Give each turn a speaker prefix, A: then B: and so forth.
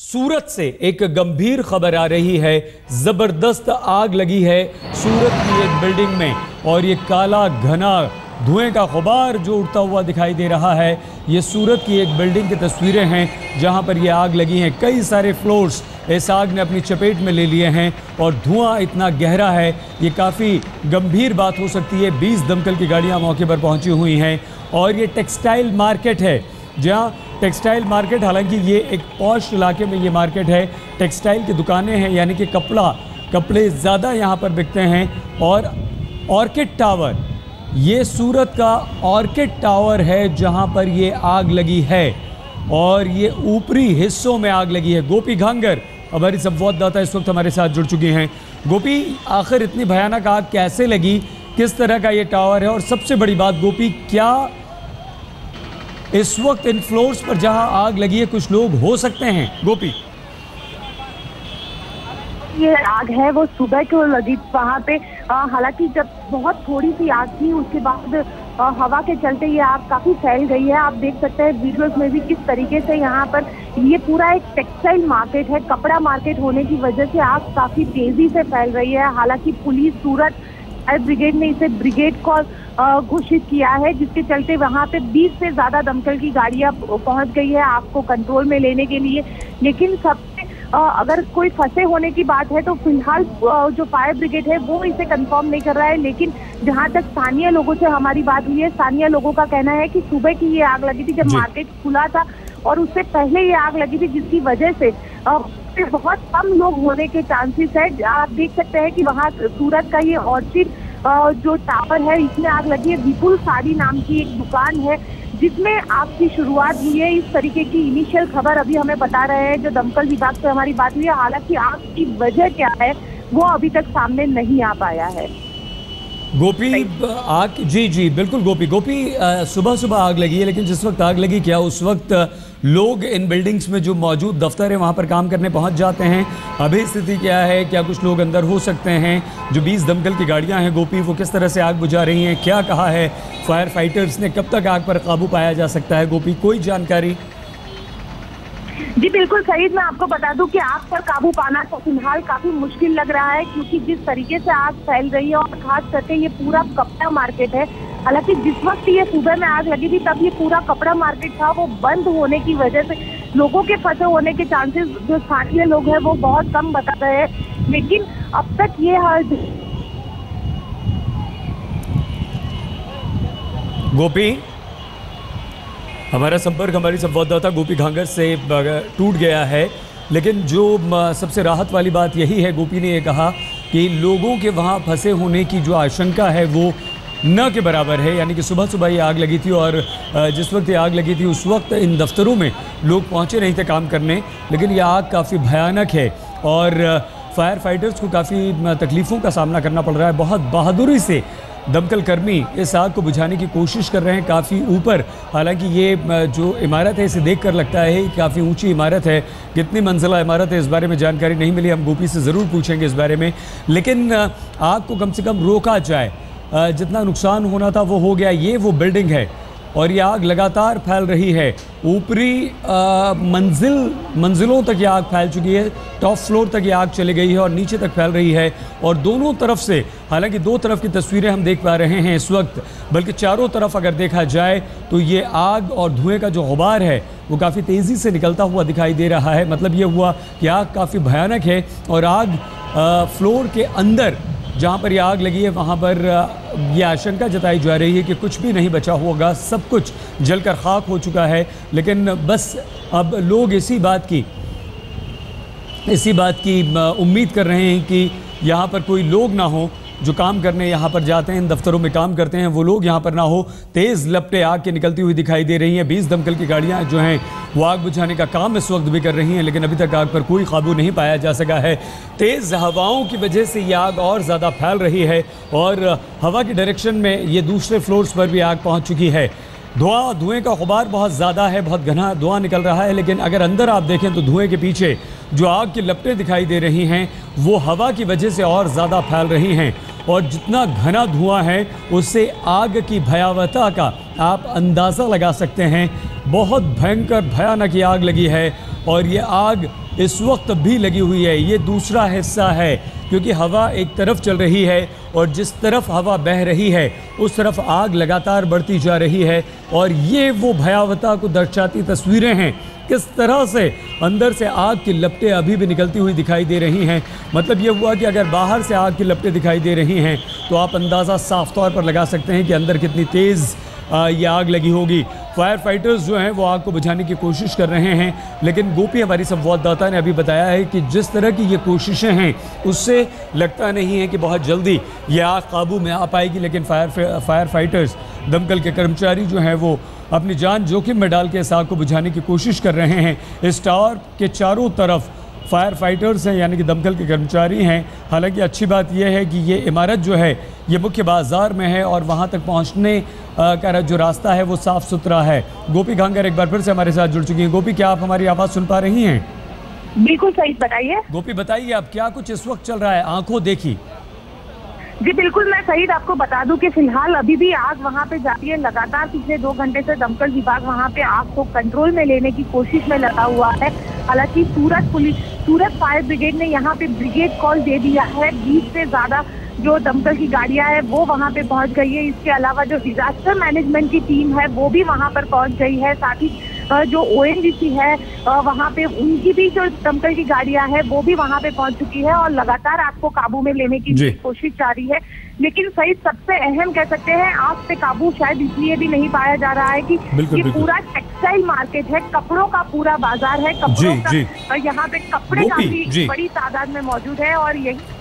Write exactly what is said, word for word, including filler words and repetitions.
A: सूरत से एक गंभीर खबर आ रही है। जबरदस्त आग लगी है सूरत की एक बिल्डिंग में और ये काला घना धुएं का गुबार जो उड़ता हुआ दिखाई दे रहा है, ये सूरत की एक बिल्डिंग की तस्वीरें हैं जहां पर ये आग लगी है। कई सारे फ्लोर्स इस आग ने अपनी चपेट में ले लिए हैं और धुआं इतना गहरा है, ये काफ़ी गंभीर बात हो सकती है। बीस दमकल की गाड़ियां मौके पर पहुंची हुई हैं और ये टेक्सटाइल मार्केट है, जहाँ टेक्सटाइल मार्केट, हालांकि ये एक पॉश इलाके में ये मार्केट है, टेक्सटाइल की दुकानें हैं, यानी कि कपड़ा कपड़े ज़्यादा यहाँ पर बिकते हैं। और ऑर्किड टावर, ये सूरत का ऑर्किड टावर है जहाँ पर ये आग लगी है और ये ऊपरी हिस्सों में आग लगी है। गोपी घांगर हमारी संवाददाता इस वक्त हमारे साथ जुड़ चुकी हैं। गोपी, आखिर इतनी भयानक आग कैसे लगी, किस तरह का ये टावर है, और सबसे बड़ी बात गोपी, क्या इस वक्त इन फ्लोर्स पर जहां आग लगी है कुछ लोग हो सकते हैं? गोपी,
B: ये आग है वो सुबह को लगी वहाँ पे। हालांकि जब बहुत थोड़ी सी आग थी उसके बाद आ, हवा के चलते ये आग काफी फैल गई है। आप देख सकते हैं वीडियोस में भी किस तरीके से यहाँ पर ये पूरा एक टेक्सटाइल मार्केट है, कपड़ा मार्केट होने की वजह से आग काफी तेजी से फैल रही है। हालांकि पुलिस, सूरत फायर ब्रिगेड ने इसे ब्रिगेड कॉल घोषित किया है, जिसके चलते वहां पे बीस से ज्यादा दमकल की गाड़ियां पहुंच गई है आग को कंट्रोल में लेने के लिए। लेकिन सबसे अगर कोई फंसे होने की बात है तो फिलहाल जो फायर ब्रिगेड है वो इसे कंफर्म नहीं कर रहा है। लेकिन जहां तक स्थानीय लोगों से हमारी बात हुई है, स्थानीय लोगों का कहना है कि सुबह की ये आग लगी थी जब मार्केट खुला था और उससे पहले ये आग लगी थी, जिसकी वजह से बहुत कम लोग होने के चांसेस है। आप देख सकते हैं कि वहाँ सूरत का ये ऑर्चिड जो टावर है इसमें आग लगी है। विपुल साड़ी नाम की एक दुकान है जिसमें आग की शुरुआत हुई है। इस तरीके की इनिशियल खबर अभी हमें बता रहे हैं जो दमकल विभाग से हमारी बात हुई है। हालांकि आग की वजह क्या है वो अभी तक सामने नहीं आ पाया है।
A: गोपी, आग, जी जी बिल्कुल गोपी गोपी सुबह सुबह आग लगी है, लेकिन जिस वक्त आग लगी क्या उस वक्त लोग इन बिल्डिंग्स में जो मौजूद दफ्तर है वहाँ पर काम करने पहुँच जाते हैं? अभी स्थिति क्या है, क्या कुछ लोग अंदर हो सकते हैं? जो बीस दमकल की गाड़ियाँ हैं गोपी, वो किस तरह से आग बुझा रही हैं? क्या कहा है फायर फाइटर्स ने, कब तक आग पर काबू पाया जा सकता है? गोपी, कोई जानकारी?
B: जी बिल्कुल सही, मैं आपको बता दूं कि आग पर काबू पाना तो फिलहाल काफी मुश्किल लग रहा है, क्योंकि जिस तरीके से आग फैल रही है और खास करके ये पूरा कपड़ा मार्केट है। हालांकि जिस वक्त ये सुबह में आग लगी थी तब ये पूरा कपड़ा मार्केट था, वो बंद होने की वजह से लोगों के फंसे होने के चांसेस जो स्थानीय लोग हैं वो बहुत कम बता रहे हैं। लेकिन अब तक ये हाल।
A: गोपी, हमारा संपर्क हमारी संवाददाता गोपी घांगर से टूट गया है, लेकिन जो सबसे राहत वाली बात यही है, गोपी ने ये कहा कि लोगों के वहाँ फंसे होने की जो आशंका है वो न के बराबर है। यानी कि सुबह सुबह ये आग लगी थी और जिस वक्त ये आग लगी थी उस वक्त इन दफ्तरों में लोग पहुँचे नहीं थे काम करने, लेकिन ये आग काफ़ी भयानक है और फायर फाइटर्स को काफ़ी तकलीफ़ों का सामना करना पड़ रहा है। बहुत बहादुरी से दमकल कर्मी इस आग को बुझाने की कोशिश कर रहे हैं काफ़ी ऊपर। हालांकि ये जो इमारत है इसे देखकर लगता है कि काफ़ी ऊंची इमारत है। कितनी मंजिला इमारत है इस बारे में जानकारी नहीं मिली, हम गोपी से ज़रूर पूछेंगे इस बारे में। लेकिन आग को कम से कम रोका जाए, जितना नुकसान होना था वो हो गया। ये वो बिल्डिंग है और ये आग लगातार फैल रही है। ऊपरी मंजिल मंजिलों तक ये आग फैल चुकी है, टॉप फ्लोर तक ये आग चली गई है और नीचे तक फैल रही है। और दोनों तरफ से, हालांकि दो तरफ की तस्वीरें हम देख पा रहे हैं इस वक्त, बल्कि चारों तरफ अगर देखा जाए तो ये आग और धुएं का जो गुबार है वो काफ़ी तेज़ी से निकलता हुआ दिखाई दे रहा है। मतलब ये हुआ कि आग काफ़ी भयानक है और आग फ्लोर के अंदर जहाँ पर यह आग लगी है वहाँ पर यह आशंका जताई जा रही है कि कुछ भी नहीं बचा होगा, सब कुछ जलकर खाक हो चुका है। लेकिन बस अब लोग इसी बात की इसी बात की उम्मीद कर रहे हैं कि यहाँ पर कोई लोग ना हो जो काम करने यहाँ पर जाते हैं, इन दफ्तरों में काम करते हैं, वो लोग यहाँ पर ना हो। तेज़ लपटें आग के निकलती हुई दिखाई दे रही हैं। बीस दमकल की गाड़ियाँ जो हैं वो आग बुझाने का काम इस वक्त भी कर रही हैं, लेकिन अभी तक आग पर कोई काबू नहीं पाया जा सका है। तेज़ हवाओं की वजह से ये आग और ज़्यादा फैल रही है और हवा की डायरेक्शन में ये दूसरे फ्लोर्स पर भी आग पहुँच चुकी है। धुआं धुएं का गुबार बहुत ज़्यादा है, बहुत घना धुआं निकल रहा है, लेकिन अगर अंदर आप देखें तो धुएं के पीछे जो आग की लपटें दिखाई दे रही हैं वो हवा की वजह से और ज़्यादा फैल रही हैं। और जितना घना धुआं है उससे आग की भयावहता का आप अंदाज़ा लगा सकते हैं। बहुत भयंकर भयानक ये आग लगी है और ये आग इस वक्त भी लगी हुई है। ये दूसरा हिस्सा है, क्योंकि हवा एक तरफ चल रही है और जिस तरफ हवा बह रही है उस तरफ आग लगातार बढ़ती जा रही है। और ये वो भयावहता को दर्शाती तस्वीरें हैं, किस तरह से अंदर से आग की लपटें अभी भी निकलती हुई दिखाई दे रही हैं। मतलब ये हुआ कि अगर बाहर से आग की लपटें दिखाई दे रही हैं तो आप अंदाज़ा साफ तौर पर लगा सकते हैं कि अंदर कितनी तेज़ ये आग लगी होगी। फायर फाइटर्स जो हैं वो आग को बुझाने की कोशिश कर रहे हैं, लेकिन गोपी हमारी संवाददाता ने अभी बताया है कि जिस तरह की ये कोशिशें हैं उससे लगता नहीं है कि बहुत जल्दी ये आग काबू में आ पाएगी। लेकिन फायर फायर फाइटर्स, दमकल के कर्मचारी जो हैं वो अपनी जान जोखिम में डाल के इस आग को बुझाने की कोशिश कर रहे हैं। इस टावर के चारों तरफ फायर फाइटर्स हैं, यानी कि दमकल के कर्मचारी हैं। हालांकि अच्छी बात यह है कि ये इमारत जो है ये मुख्य बाज़ार में है और वहाँ तक पहुँचने का जो रास्ता है वो साफ़ सुथरा है। गोपी घांगर एक बार फिर से हमारे साथ जुड़ चुकी हैं। गोपी, क्या आप हमारी आवाज़ सुन पा रही हैं?
B: बिल्कुल सही, बताइए।
A: गोपी बताइए, आप क्या कुछ इस वक्त चल रहा है, आंखों देखी?
B: जी बिल्कुल, मैं सही आपको बता दूं कि फिलहाल अभी भी आग वहां पे जारी है। लगातार पिछले दो घंटे से दमकल विभाग वहां पे आग को कंट्रोल में लेने की कोशिश में लगा हुआ है। हालांकि Surat police Surat fire brigade ने यहाँ पे ब्रिगेड कॉल दे दिया है। बीस से ज्यादा जो दमकल की गाड़ियां हैं वो वहां पे पहुंच गई है। इसके अलावा जो डिजास्टर मैनेजमेंट की टीम है वो भी वहां पर पहुंच गई है। साथ ही जो ओ एन जी सी है वहां पे उनकी भी जो दमकल की गाड़ियां हैं वो भी वहां पे पहुंच चुकी है और लगातार आग को काबू में लेने की कोशिश जारी है। लेकिन सही सबसे अहम कह सकते हैं, आग पे काबू शायद इसलिए भी नहीं पाया जा रहा है कि ये पूरा टेक्सटाइल मार्केट है, कपड़ों का पूरा बाजार है, कपड़ों का यहाँ पे कपड़े काफी बड़ी तादाद में मौजूद है और यही